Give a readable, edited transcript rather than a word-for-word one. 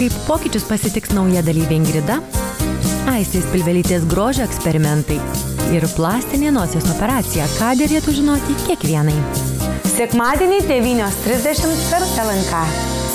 Kaip pokyčius pasitiks nauja dalyvė Ingrida, Aistės Pilvelytės grožio eksperimentai ir plastinė nosies operacija, ką derėtų žinoti kiekvienai. Sekmadienį 9:30 per LNK.